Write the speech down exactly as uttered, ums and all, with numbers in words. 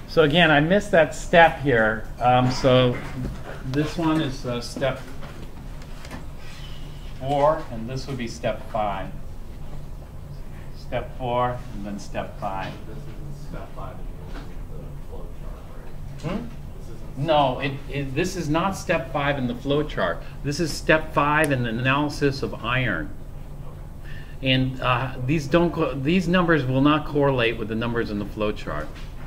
So again, I missed that step here. Um, so this one is uh, step four, and this would be step five. Step four, and then step five. This isn't step five in the flow chart, right? Hmm? This isn't No, it, it, this is not step five in the flow chart. This is step five in the analysis of iron. And uh, these don't co these numbers will not correlate with the numbers in the flow chart.